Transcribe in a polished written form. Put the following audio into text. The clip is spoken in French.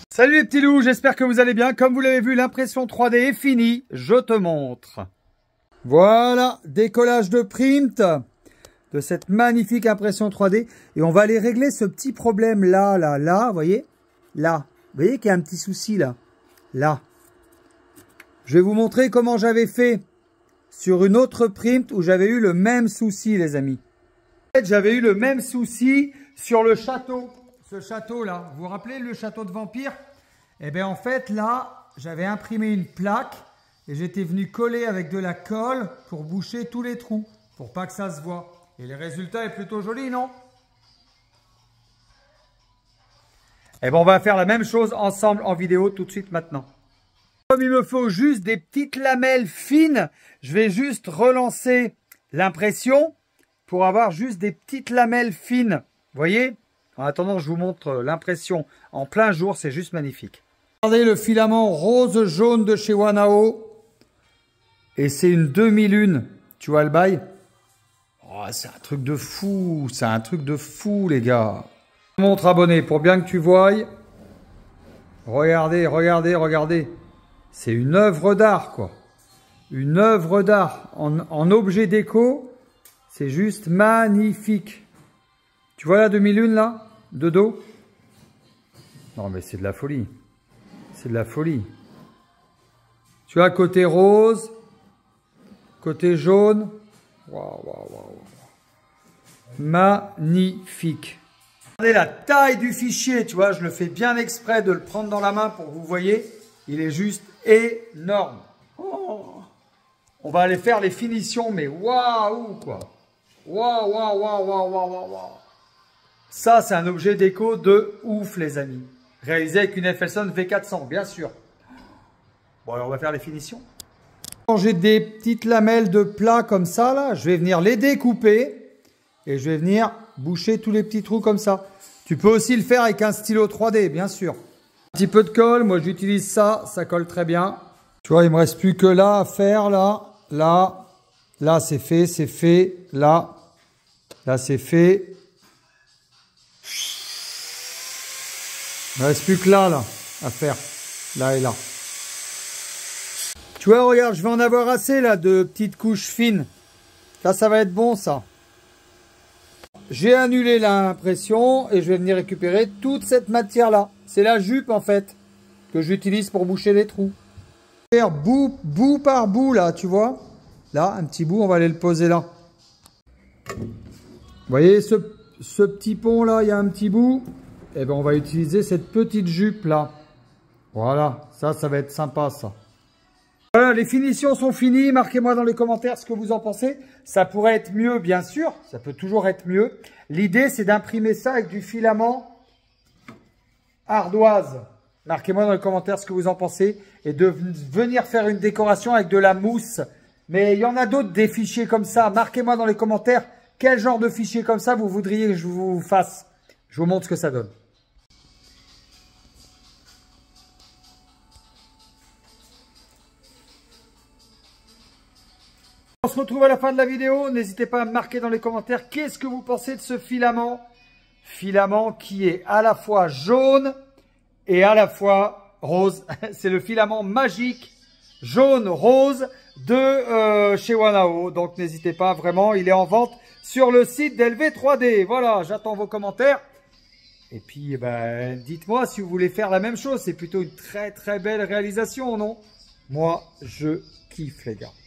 Salut les petits loups, j'espère que vous allez bien. Comme vous l'avez vu, l'impression 3D est finie. Je te montre. Voilà, décollage de print de cette magnifique impression 3D. Et on va aller régler ce petit problème là, vous voyez? Là. Vous voyez qu'il y a un petit souci là. Là. Je vais vous montrer comment j'avais fait sur une autre print où j'avais eu le même souci, les amis. En fait, j'avais eu le même souci sur le château. Ce château là, vous vous rappelez le château de vampire? Eh bien en fait là, j'avais imprimé une plaque et j'étais venu coller avec de la colle pour boucher tous les trous, pour pas que ça se voit. Et le résultat est plutôt joli, non? Eh bien on va faire la même chose ensemble en vidéo tout de suite maintenant. Comme il me faut juste des petites lamelles fines, je vais juste relancer l'impression pour avoir juste des petites lamelles fines. Vous voyez? En attendant, je vous montre l'impression en plein jour, c'est juste magnifique. Regardez le filament rose-jaune de chez Wanao. Et c'est une demi-lune. Tu vois le bail? Oh, c'est un truc de fou. C'est un truc de fou, les gars. Je te montre, abonné, pour bien que tu voies. Regardez, regardez, regardez. C'est une œuvre d'art, quoi. Une œuvre d'art en objet déco. C'est juste magnifique. Tu vois la demi-lune, là? De dos? Non, mais c'est de la folie. C'est de la folie. Tu vois, côté rose, côté jaune. Waouh, waouh, waouh. Magnifique. Regardez la taille du fichier, tu vois, je le fais bien exprès de le prendre dans la main pour que vous voyez. Il est juste énorme. Oh. On va aller faire les finitions, mais waouh, quoi. Waouh, waouh, waouh, waouh, waouh, waouh. Ça, c'est un objet déco de ouf, les amis. Réalisé avec une FSON V400, bien sûr. Bon, alors on va faire les finitions. Quand j'ai des petites lamelles de plat comme ça, là, je vais venir les découper et je vais venir boucher tous les petits trous comme ça. Tu peux aussi le faire avec un stylo 3D, bien sûr. Un petit peu de colle, moi j'utilise ça, ça colle très bien. Tu vois, il me reste plus que là à faire, là, c'est fait, là c'est fait. Il ne reste plus que là à faire. Là et là. Tu vois, regarde, je vais en avoir assez là de petites couches fines. Là, ça va être bon, ça. J'ai annulé l'impression et je vais venir récupérer toute cette matière-là. C'est la jupe, en fait, que j'utilise pour boucher les trous. Faire bout par bout, là, tu vois. Là, un petit bout, on va aller le poser là. Vous voyez, ce petit pont-là, il y a un petit bout. Eh bien, on va utiliser cette petite jupe là. Voilà, ça va être sympa ça. Voilà, les finitions sont finies. Marquez-moi dans les commentaires ce que vous en pensez. Ça pourrait être mieux, bien sûr. Ça peut toujours être mieux. L'idée, c'est d'imprimer ça avec du filament ardoise. Marquez-moi dans les commentaires ce que vous en pensez. Et de venir faire une décoration avec de la mousse. Mais il y en a d'autres, des fichiers comme ça. Marquez-moi dans les commentaires quel genre de fichier comme ça vous voudriez que je vous fasse. Je vous montre ce que ça donne. On se retrouve à la fin de la vidéo. N'hésitez pas à me marquer dans les commentaires qu'est-ce que vous pensez de ce filament. Filament qui est à la fois jaune et à la fois rose. C'est le filament magique jaune-rose de chez Wanao. Donc n'hésitez pas, vraiment, il est en vente sur le site d'LV3D. Voilà, j'attends vos commentaires. Et puis, dites-moi si vous voulez faire la même chose. C'est plutôt une très très belle réalisation, non? Moi, je kiffe, les gars.